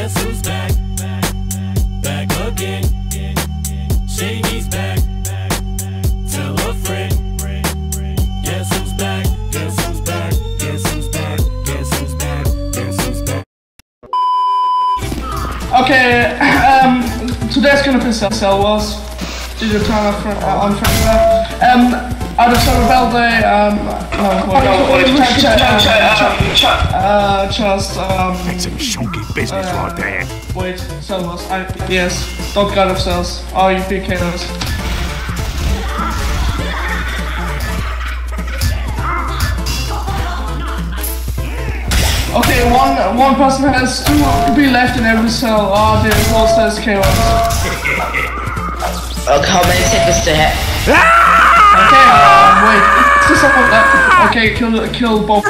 Guess who's back? Back again. Shady's back. Tell a friend. Guess who's back? Guess who's back? Guess who's back? Guess who's back? Guess who's back? Okay, today's gonna be Cell Wars. Did you turn on out of Summer Valley, That's some shonky business right there. wait, Cell Wars, yes, don't God of Cells, or you PKers. Okay, one person has to be left in every cell. Oh, the whole says chaos. Okay, how many seconds to hit? Okay, wait. Is someone left? Okay, kill both.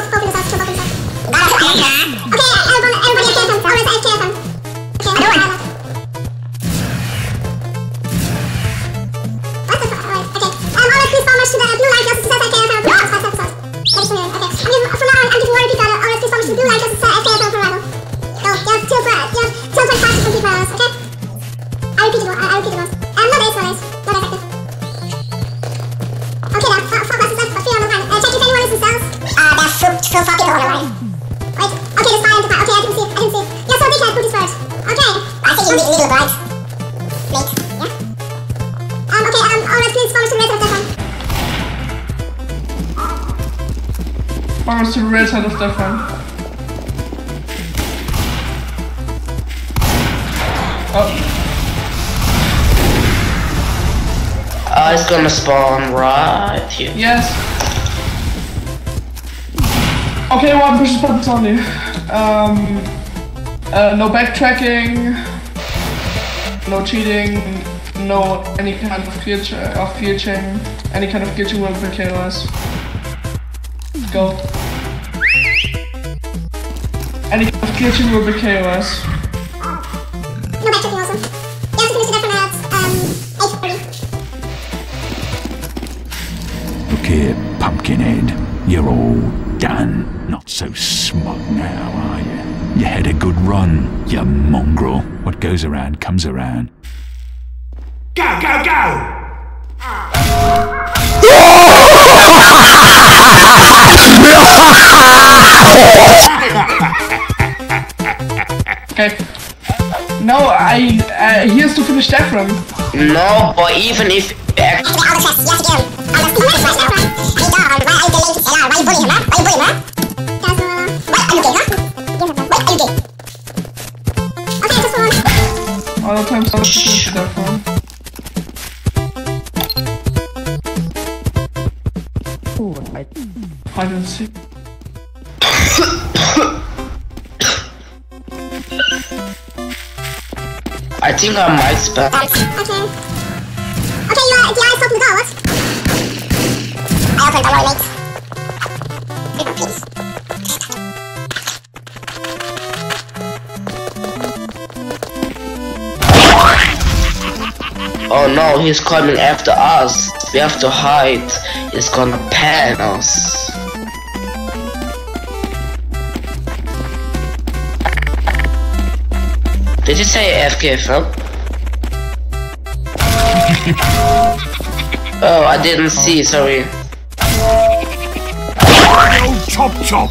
Farmers to the red side of that one. Oh. It's gonna spawn right here. Yes. Okay, one pushes buttons only. No backtracking, no cheating, no any kind of glitching, any kind of glitching will be KOS. Go. Any kind of glitching will be KOS. No backtracking also. You have to finish it up at 8:40. Look here, Pumpkinhead. You're all done. Not so smug now, are you? You had a good run, you mongrel. What goes around comes around. Go, go, go! Okay. No, he has to finish that run. No, but even if all the times I have to finish that run. Hide and seek. I think I might spell. Okay. Okay, you are the eyes open the door, what? I opened the door, mate. Please. Oh no, he's coming after us. We have to hide. He's gonna pan us. Did you say AFK, Phil? Oh, I didn't see, sorry. Chop, chop!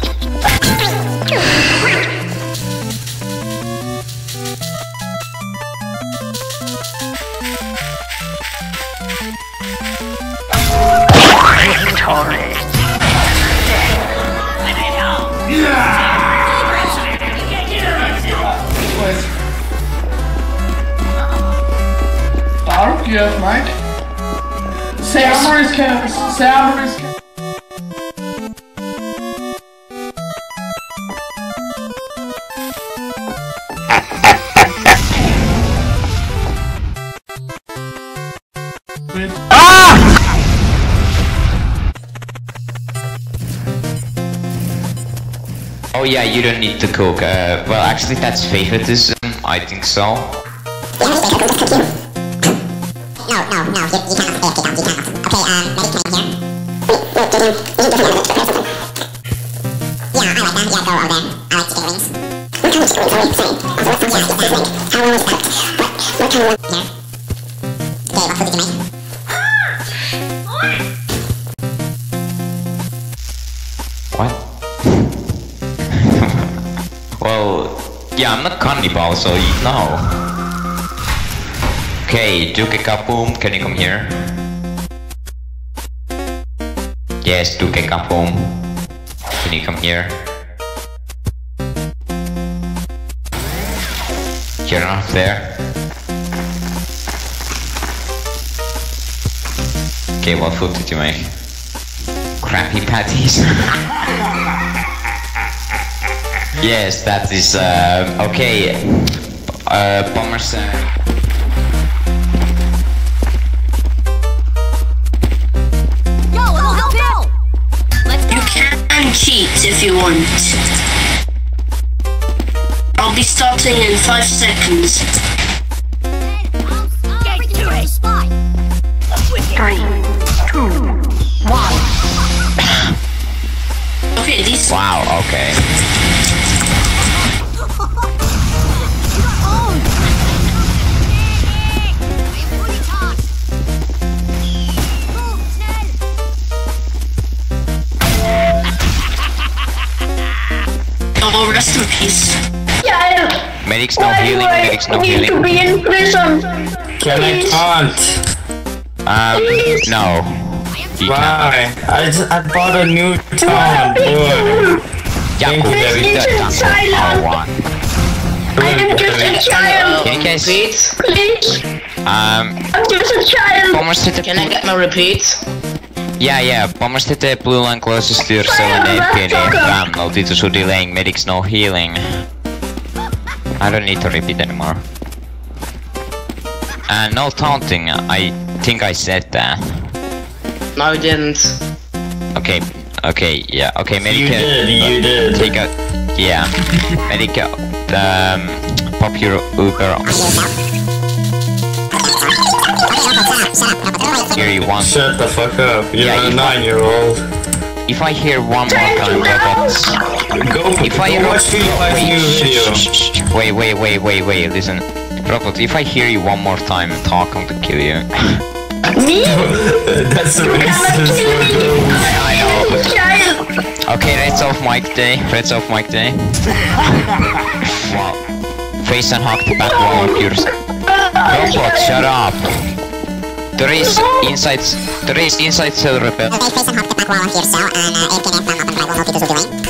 Dark, you have Mike. Say armor is chaos. Say armor is chaos. Oh yeah, you don't need to cook. Well, actually, that's favoritism. I think so. No, you cannot. You cannot. Okay, medic can here. Yeah, I like that. Yeah, go over there. I like chicken wings. What? Well, yeah, I'm not cannibal, so you know. Okay, Duke Kaboom, can you come here? Yes, Duke Kaboom. Can you come here? You're not there? Okay, what food did you make? Crappy patties? Yes, that is, okay. Bombers, cheat if you want. I'll be starting in 5 seconds. 3, 2, 1. Okay, these. Wow, okay. Oh, rest in peace. Medics no healing, medics no healing. To be in prison. Can I can't? No. You Why? I bought a new taunt. Thank you, David. I am just a child. Can you guys Repeat? I'm just a child. Bombers hit the Can I get my repeat? Yeah, Bombers hit the blue line closest to your cell and AFK. No due to delaying, medics no healing. I don't need to repeat anymore. And no taunting, I think I said that. No, you didn't. Okay, yeah, okay, medic. You did. Take a, yeah, medic. Pop your Uber. Here you want. Shut the fuck up. You're Yeah, a if 9-year-old. If I hear one more time, robots. If I hear watch PewDiePie's new video. Wait, listen. Robot, if I hear you one more time talk, I'm gonna kill you. That's the racist for I know. Okay, Red's off mic day. Wow. Face and hug the back wall of yours. Robot, shut up. There is inside cell rebel. Okay, face and hop the back wall of your cell, and AFK and FM up and right will help you to doing.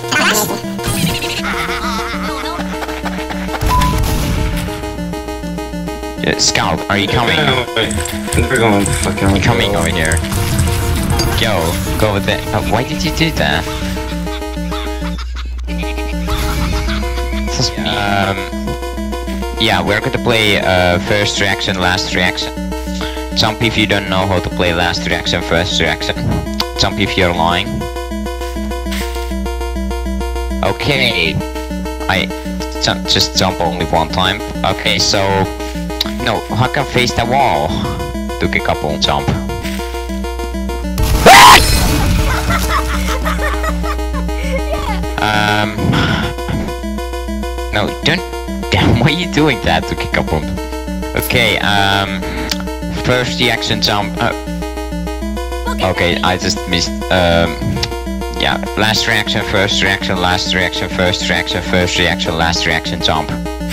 Scout, are you coming? They're going fucking Coming over here. Go over there. Why did you do that? Yeah, we're gonna play first reaction, last reaction. Jump if you don't know how to play last reaction, first reaction. Jump if you're lying. Okay. Just jump only one time. Okay, so... No, I can face the wall. Took a couple jump. No, don't... Damn, why are you doing that? Took a couple. Okay, first reaction jump. Okay, I just missed. Yeah, last reaction, first reaction, last reaction, first reaction, first reaction, last reaction, jump.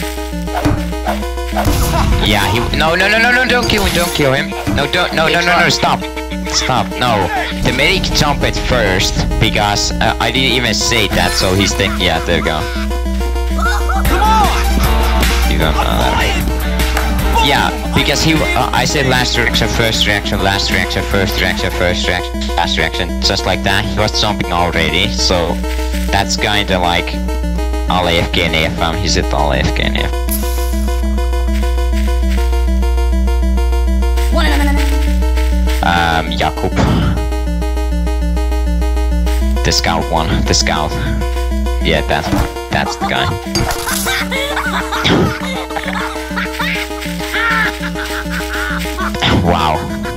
Yeah, he. No, don't kill him. No, stop. No, the medic jump at first because I didn't even say that, so he's thinking. Yeah, there you go. You don't know that. Yeah, because he, I said last reaction, first reaction, last reaction, first reaction, first reaction, last reaction, just like that. He was jumping already, so that's kinda like all AFK and AFM. He said all AFK and AFM. Jakub. The scout one, the scout. Yeah, that's the guy. Wow.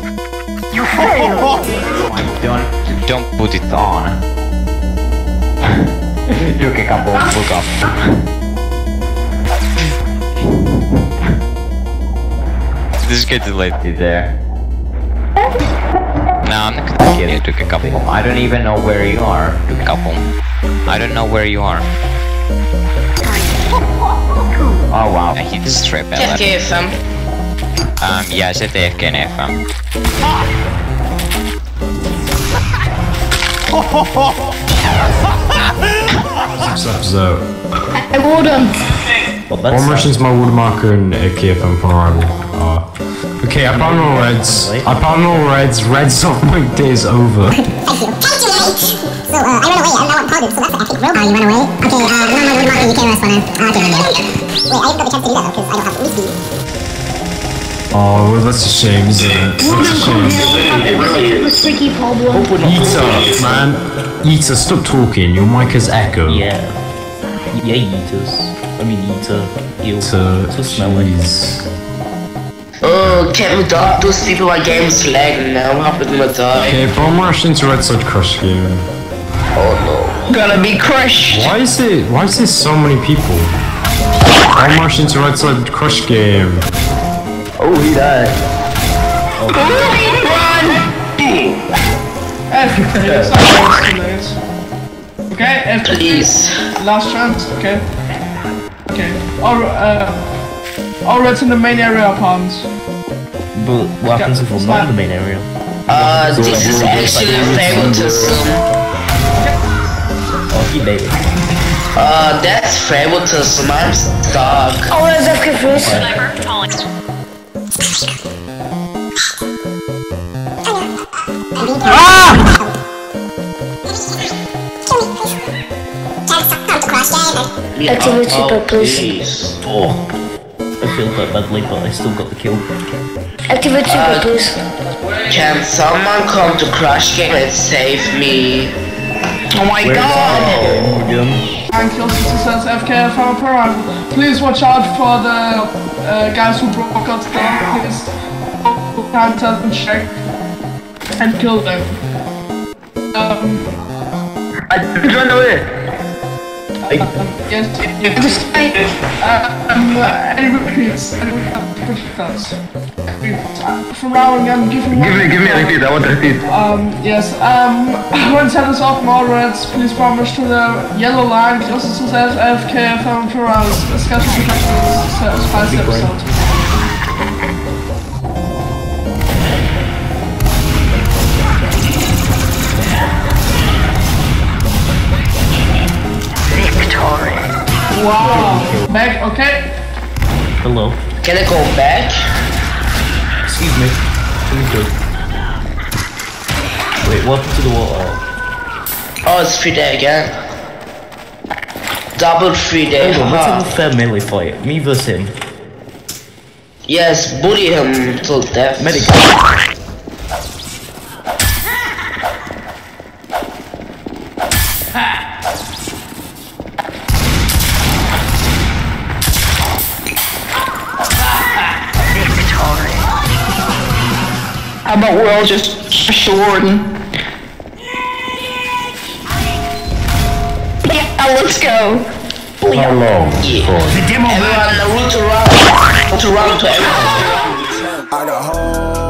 Don't put it on. You can come on, look up. just going to let you there. No, I'm not gonna kill you. Took a couple. I don't even know where you are. Took a couple. I don't know where you are. Oh wow. He just straight bell. TFK FM. Yeah, I said AFK and FM. Zo. I wouldn't. One Russian's my woodmarker and KFM for rival. Okay, I found all reds. I found all reds. Reds on my day's over. Thank you. So, I ran away. I'm now on powder, so that's epic. You ran away? Okay, no, woodmarker, you came last one. Okay, wait, I haven't got the chance to do that though, because I don't have whiskey. Oh, well, that's a shame, isn't it? That's a shame. Tricky problem. Eater, man. Eater, stop talking. Your mic is echo. Yeah. Yeah, eaters. I mean, eater. Ew. So smelly. Oh, can't we die? Those people are games lagging now. How are we gonna die? Okay, bomb rush into Red Side Crush game. Oh no. Gonna be crushed. Why is there so many people? Bomb rush into Red Side Crush game. Oh, he died. FK, it's not too late. Okay, FK. Please. Last chance, okay. Okay. All reds in the main area are pawns. But what happens if we're not in the main area? This is actually favoritism. Oh, he made it. That's favoritism. I'm stuck. Oh, that's FK first. Activity purpose. Oh, I failed that badly, but I still got the kill. Activity purpose. Can someone come to Crush Game and save me? Oh my Where's god! And kills says FK from Peron. Please watch out for the guys who broke us down. Please can't tell them check and kill them. I didn't run away. Yes, any repeats, from now on, I'm giving Give me a repeat, I want a repeat. Yes, when set us off more reds, please promise to the yellow line, just as FK from Peron's schedule to the spicy episode. Wow. Back, okay. Hello. Can I go back? Excuse me. Doing good. Wait, what happened to the water? Oh, it's 3 day again. Double 3 day. Hold on, let's have a fair melee fight. Me versus him. Yes, bully him till death. Medic. How about we're all just shorting? Yeah, let's go. How long? Yeah. Everyone, route around to everyone. I got home.